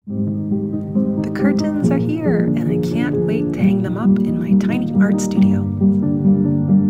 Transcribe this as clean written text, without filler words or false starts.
The curtains are here, and I can't wait to hang them up in my tiny art studio.